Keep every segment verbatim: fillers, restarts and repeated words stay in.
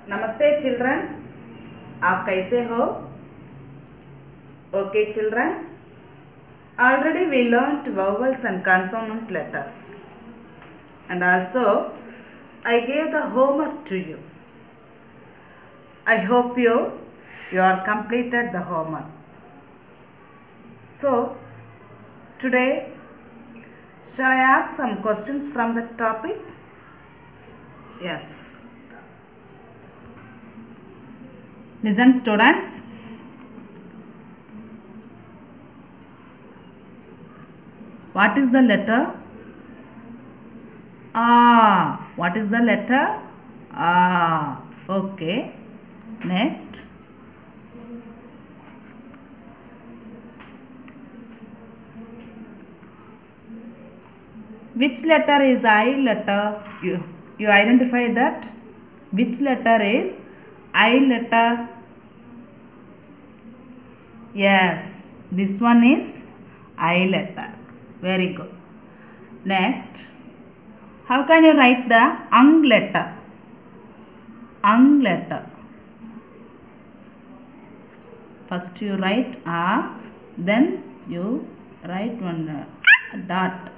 नमस्ते children, आप कैसे हो? Okay children, already we learnt vowels and consonant letters, and also I gave the homework to you. I hope you you are completed the homework. So today shall I ask some questions from the topic? Yes. Listen students. What is the letter? Ah. What is the letter? Ah. Okay. Next. Which letter is I letter? You, you identify that. Which letter is I letter? Yes, this one is I letter. Very good. Next, how can you write the ang letter? Ang letter. First you write A, then you write one uh, dot.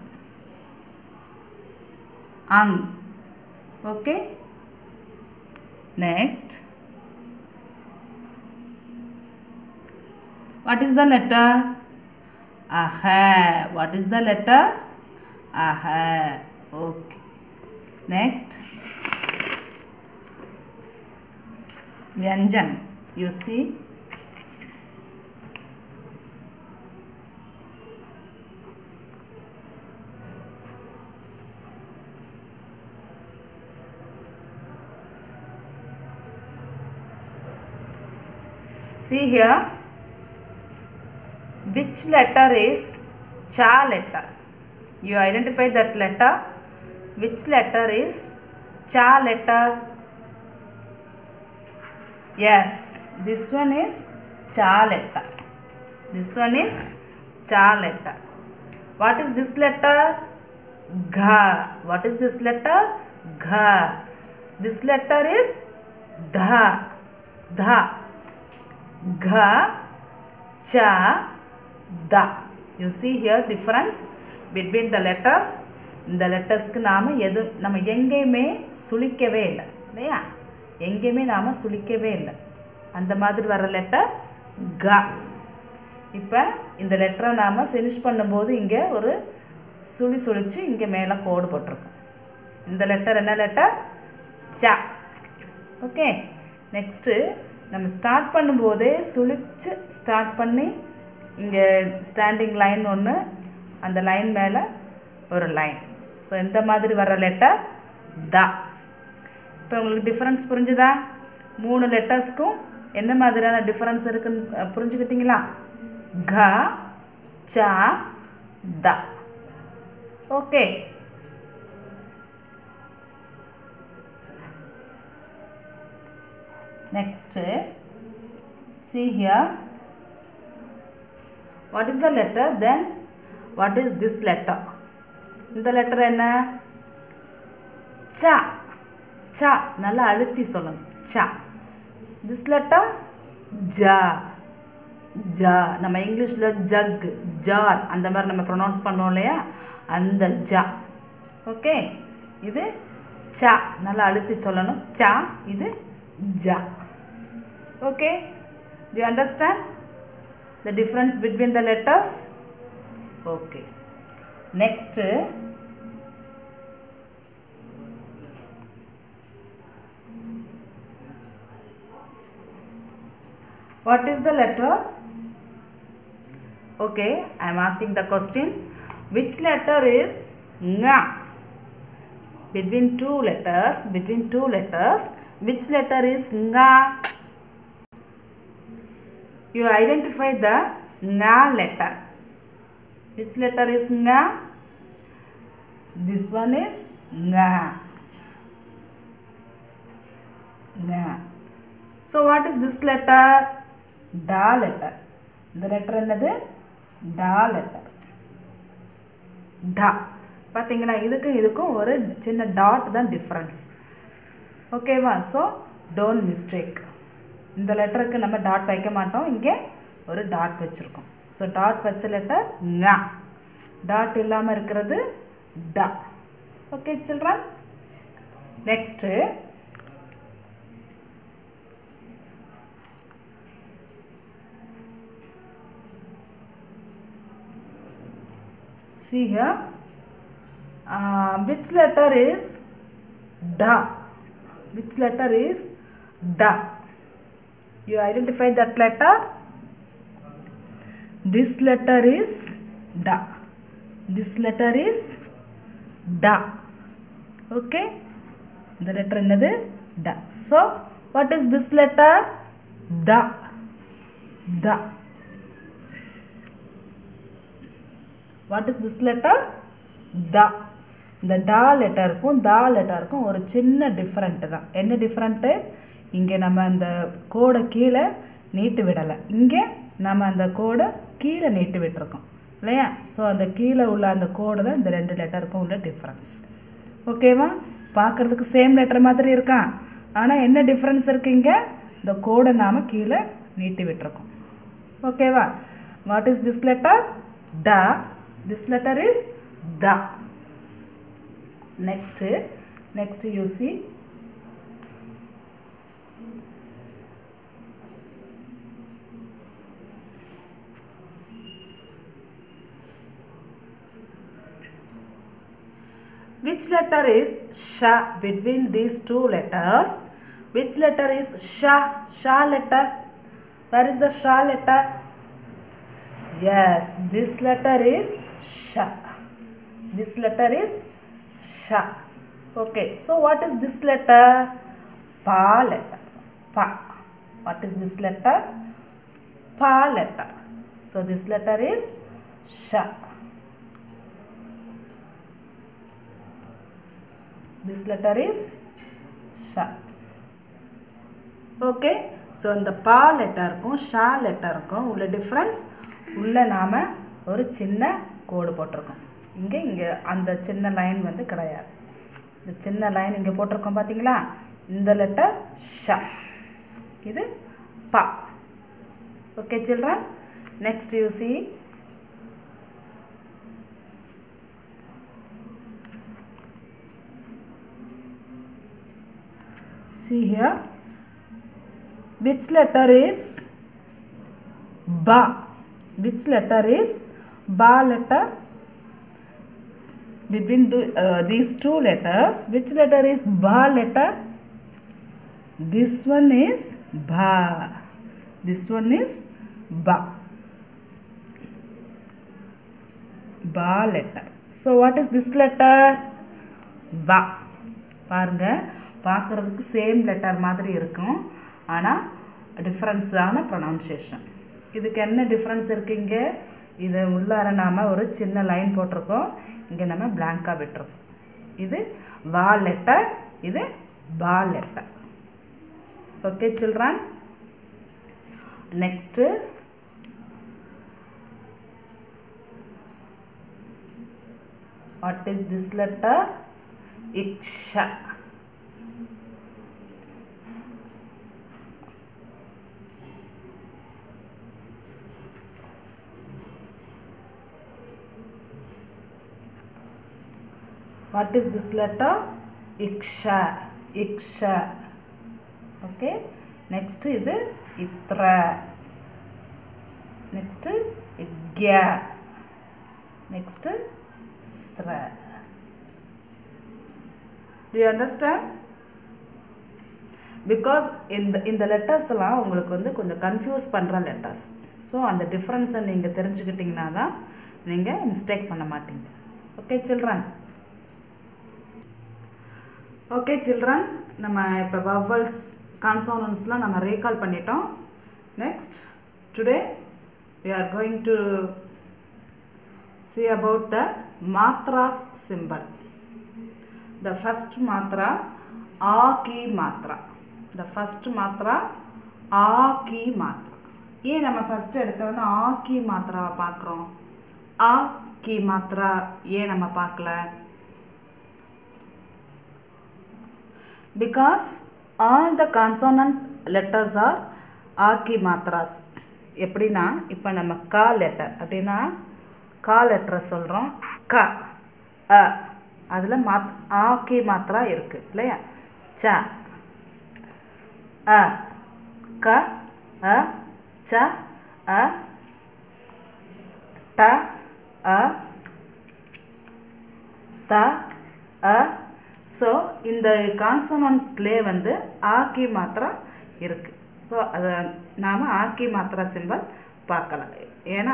Ang. Okay. Next. What is the letter? Aha. What is the letter? Aha. Okay. Next. Vyanjan. You see. See here. Which letter is cha letter? You identify that letter. Which letter is cha letter? Yes, this one is cha letter. This one is cha letter. What is this letter? Gha. What is this letter? Gha. This letter is dha. Dha. Gha. Cha. Da. You see here difference between the letters. இந்த லெட்டர்ஸ்க்கு நாம எது நம்ம எங்கேயுமே சுளிக்கவே இல்லை இல்லையா, எங்கேயுமே நாம சுளிக்கவே இல்லை. அந்த மாதிரி வர லெட்டர் க. இப்போ இந்த லெட்டரை நாம ஃபினிஷ் பண்ணும்போது இங்கே ஒரு சுழி சுழிச்சு இங்கே மேலே கோடு போட்டிருக்கோம். இந்த லெட்டர் என்ன லெட்டர்? ச. ஓகே. நெக்ஸ்ட்டு நம்ம ஸ்டார்ட் பண்ணும்போதே சுழிச்சு ஸ்டார்ட் பண்ணி இங்கே ஸ்டாண்டிங் லைன் ஒன்று, அந்த லைன் மேலே ஒரு லைன். ஸோ இந்த மாதிரி வர லெட்டர் த. இப்போ உங்களுக்கு டிஃப்ரென்ஸ் புரிஞ்சுதா? மூணு லெட்டர்ஸ்க்கும் என்ன மாதிரியான டிஃப்ரென்ஸ் இருக்குன்னு புரிஞ்சுக்கிட்டீங்களா? க, ச, த. Okay. Next see here. What is the letter? Then what is this letter? இந்த லெட்டர் என்ன? ச. ச. நல்லா அழுத்தி சொல்லணும். ச. This letter ஜ. ஜ. நம்ம இங்கிலீஷில் ஜக், ஜார் அந்த மாதிரி நம்ம ப்ரொனவுன்ஸ் பண்ணுவோம் இல்லையா, அந்த ஜ. ஓகே. இது ச. நல்லா அழுத்தி சொல்லணும். ச. இது ஜ. Okay. Do you understand the difference between the letters? Okay. Next, what is the letter? Okay, I am asking the question. Which letter is nga? Between two letters, between two letters, which letter is nga? You identify the nga letter. Which letter is nga? This one is nga. Nga. So what is this letter? Da letter. The letter என்னது? Da letter. Da. பாத்தீங்களா, இதுக்கும் இதுக்கும் ஒரு சின்ன dot தான் difference. ஓகேவா? So don't mistake. இந்த லெட்டருக்கு நம்ம டாட் வைக்க மாட்டோம், இங்கே ஒரு டாட் வச்சுருக்கோம். ஸோ டாட் வச்ச லெட்டர் ங, டாட் இல்லாமல் இருக்கிறது ட. Okay children, next see here, uh, which letter is da? Which letter is da? You identify that letter. This letter is da. This letter is da. Okay, the letter என்னது da. So what is this letter? Da. Da. What is this letter? Da. இந்த டா லெட்டருக்கும் தா லெட்டருக்கும் ஒரு சின்ன different தான். என்ன different? இங்கே நம்ம அந்த கோடை கீழே நீட்டு விடலை, இங்கே நம்ம அந்த கோடை கீழே நீட்டு விட்டுருக்கோம் இல்லையா? ஸோ அந்த கீழே உள்ள அந்த கோடு தான் இந்த ரெண்டு லெட்டருக்கும் உள்ள டிஃப்ரென்ஸ். ஓகேவா? பார்க்குறதுக்கு சேம் லெட்டர் மாதிரி இருக்கான், ஆனால் என்ன டிஃப்ரென்ஸ் இருக்குது? இங்கே இந்த கோடை நாம் கீழே நீட்டி விட்டுருக்கோம். ஓகேவா? What is this letter? டா. This letter is da. Next, next you see, which letter is sha between these two letters? Which letter is sha? Sha letter. Where is the sha letter? Yes, this letter is sha. This letter is sha. Okay, so what is this letter? Pa letter. Pa. What is this letter? Pa letter. So this letter is sha. This letter is sha. Okay, so இந்த pa letterக்கும் sha letterக்கும் உள்ள difference உள்ள நாம ஒரு சின்ன கோடு போட்டிருக்கோம். இங்கே இங்கே அந்த சின்ன லைன் வந்து கிடையாது. இந்த சின்ன லைன் இங்கே போட்டிருக்கோம் பார்த்தீங்களா? இந்த லெட்டர் ஷ, இது பா. Okay children, next you see, see here, which letter is ba? Which letter is ba letter? Between the, uh, these two letters, which letter is ba letter? This one is ba. This one is ba. Ba letter. So what is this letter? Ba. பாருங்க, பார்க்குறதுக்கு same letter மாதிரி இருக்கும், ஆனால் டிஃப்ரென்ஸான pronunciation. இதுக்கு என்ன difference இருக்குது? இங்கே இது உள்ளார நாம் ஒரு சின்ன லைன் போட்டிருக்கோம், இங்கே நம்ம பிளாங்காக விட்டுருக்கோம். இது வா லெட்டர், இது பா letter. Okay children, next what is this letter? இக்ஷா. What is this letter? Iksha. Iksha. Okay. Next இது itra. Next igya. Next sra. Do you understand? Because in the in the letters எல்லாம் உங்களுக்கு வந்து கொஞ்சம் confuse பண்ணுற letters. So அந்த டிஃப்ரென்ஸை நீங்கள் தெரிஞ்சுக்கிட்டிங்கன்னா தான் நீங்கள் மிஸ்டேக் பண்ண மாட்டீங்க. ஓகே சில்ட்ரன், ஓகே சில்ட்ரன், நம்ம இப்போ வவல்ஸ் கான்சோனன்ஸ்லாம் நம்ம ரீகால் பண்ணிட்டோம். Next today we are going to see about the matras symbol. The first matra a ki matra. The first matra a ki matra. ஏன் நம்ம ஃபஸ்ட்டு எடுத்தோன்னா ஆ கி மாத்திராவை பார்க்குறோம்? ஆ கி மாத்திரா ஏன் நம்ம பார்க்கல? Because all the consonant letters are ஆக்கி மாத்ராஸ். எப்படின்னா இப்போ நம்ம கா லெட்டர் அப்படின்னா கா லெட்டரை சொல்கிறோம். க அ அதில் மாத் ஆக்கி மாத்திரா இருக்குது இல்லையா? ச அ க அ ச அ ட அ த அ. ஸோ இந்த கான்சனன்ட்ஸ்லேயே வந்து ஆக்கி மாத்திரா இருக்குது. ஸோ அதை நாம் ஆக்கி மாத்திரா சிம்பல் பார்க்கலாம். ஏன்னா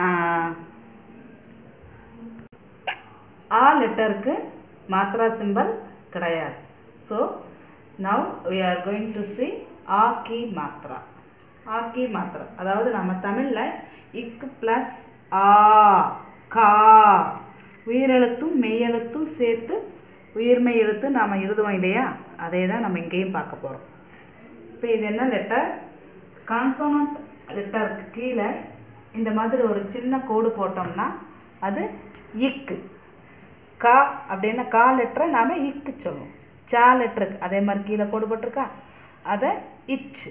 ஆ லெட்டருக்கு மாத்திரா சிம்பல் கிடையாது. So now we are going to see ஆக்கி மாத்திரா. ஆக்கி மாத்திரா அதாவது நம்ம தமிழில் இக்கு ப்ளஸ் ஆ கா உயிரெழுத்தும் மெய்யெழுத்தும் சேர்த்து உயிர்மெய் எழுத்து நாம் எழுதுவோம் இல்லையா? அதே தான் நம்ம இங்கேயும் பார்க்க போகிறோம். இப்போ இது என்ன லெட்டர்? கான்சோனன்ட் லெட்டருக்கு கீழே இந்த மாதிரி ஒரு சின்ன கோடு போட்டோம்னா அது இக்கு. கா அப்படின்னா கா லெட்டரை நாம் இக்கு சொல்லுவோம். சா லெட்டருக்கு அதே மாதிரி கீழே கோடு போட்டிருக்கா அதை இச்சு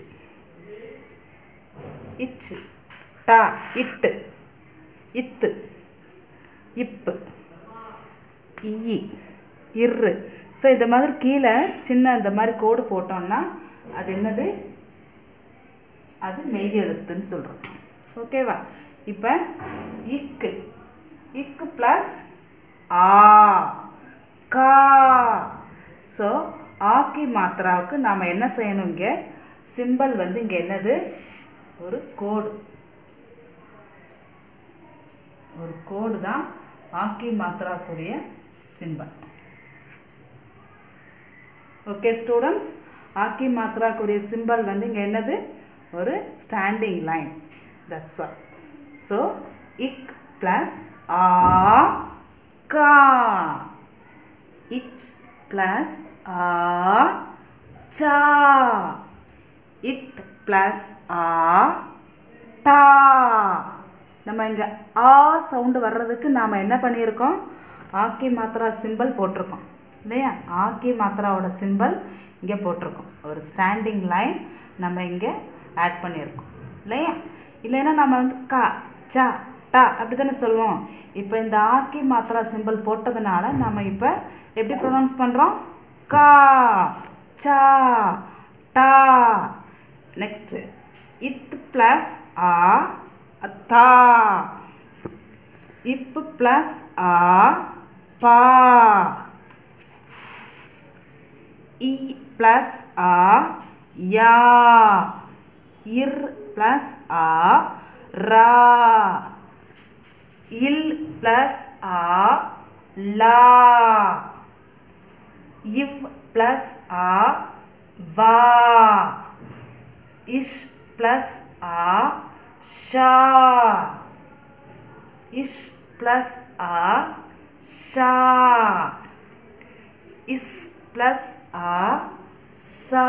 இச்சு. டா இட்டு இத்து இப்பு இ இரு. ஸோ இந்த மாதிரி கீழே சின்ன இந்த மாதிரி கோடு போட்டோம்னா அது என்னது? அது மெய் எழுத்துன்னு சொல்கிறோம். ஓகேவா? இப்போ இக்கு இக்கு ப்ளஸ் ஆ கா. ஸோ ஆக்கி மாத்திராவுக்கு நாம் என்ன செய்யணும்? இங்கே சிம்பல் வந்து இங்கே என்னது? ஒரு கோடு. ஒரு கோடு தான் ஆக்கி மாத்திராக்குரிய சிம்பல். ஓகே ஸ்டூடெண்ட்ஸ், ஆக்கி மாத்திராக்குரிய சிம்பல் வந்து இங்கே என்னது? ஒரு standing line. That's all. So இக் ப்ளஸ் ஆ கா. இச் ப்ளஸ் ஆ சா. இட் ப்ளஸ் ஆ டா. நம்ம இங்கே ஆ சவுண்டு வர்றதுக்கு நாம் என்ன பண்ணியிருக்கோம்? ஆக்கி மாத்திரா சிம்பல் போட்டிருக்கோம் இல்லையா? ஆக்கி மாத்திராவோட சிம்பல் இங்கே போட்டிருக்கோம். ஒரு ஸ்டாண்டிங் லைன் நம்ம இங்கே ஆட் பண்ணியிருக்கோம் இல்லையா? இல்லைன்னா நம்ம வந்து கா சா டா அப்படி தானே சொல்லுவோம். இப்போ இந்த ஆக்கி மாத்திரா சிம்பல் போட்டதுனால நம்ம இப்போ எப்படி ப்ரொனவுன்ஸ் பண்ணுறோம்? கா சா டா. நெக்ஸ்ட்டு இத் ப்ளஸ் ஆ தா. இப்பு ப்ளஸ் ஆ பா. இ ப்ளஸ் ஆ யா. இர் ப்ளஸ் ஆ ரா. இல் ப்ளஸ் ஆ லா. இவ் ப்ளஸ் ஆ வா. இஷ் ப்ளஸ் ஆ ஷா. இஷ் ப்ளஸ் ஆ ஷா. இஸ் ப்ளஸ் ஆ சா.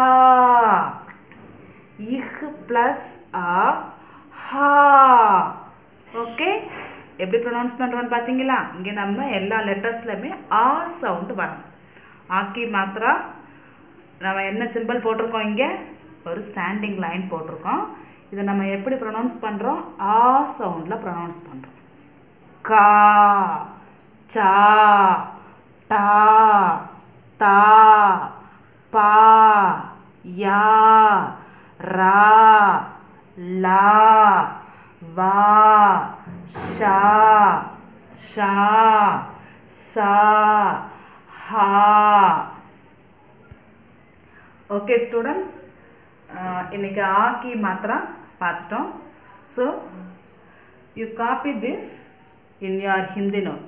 இஹ் ப்ளஸ் ஆ ஹா. ஓகே, எப்படி ப்ரொனவுன்ஸ் பண்ணுறோன்னு பார்த்தீங்களா? இங்கே நம்ம எல்லா லெட்டர்ஸ்லையுமே ஆ சவுண்டு வரணும். ஆக்கி மாத்திரா நம்ம என்ன சிம்பிள் போட்டிருக்கோம்? இங்கே ஒரு ஸ்டாண்டிங் லைன் போட்டிருக்கோம். இதை நம்ம எப்படி ப்ரொனவுன்ஸ் பண்ணுறோம்? ஆ சவுண்டில் ப்ரொனவுன்ஸ் பண்ணுறோம். கா சா டா தா பா யா ரா லா வா ஷா ஷா சா ஹா. ஓகே ஸ்டூடெண்ட்ஸ், இன்னைக்கு ஆக்கி மாத்திரா பார்த்துட்டோம். So you copy this in your Hindi note.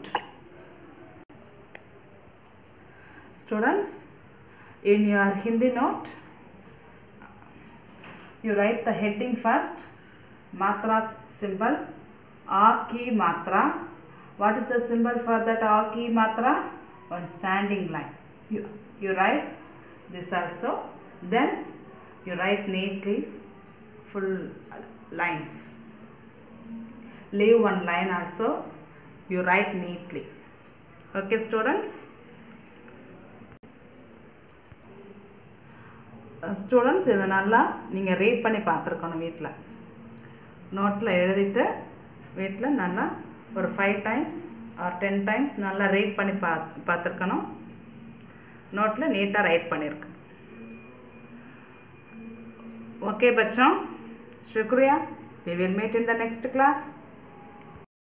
Students, in your Hindi note, you write the heading first, Matras symbol, Aki Matra. What is the symbol for that Aki Matra? One standing line. You, you write this also. Then you write neatly full lines. Leave one line also. You write neatly. Okay students. Students இதை நல்லா நீங்கள் read பண்ணி பார்த்துருக்கணும். வீட்டில் நோட்டில் எழுதிட்டு வீட்டில் நல்லா ஒரு five times or ten times நல்லா ரீட் பண்ணி பா பார்த்துருக்கணும். நோட்டில் நீட்டாக ரைட் பண்ணியிருக்கு. ओके बच्चों, शुक्रिया. We will meet in the next class.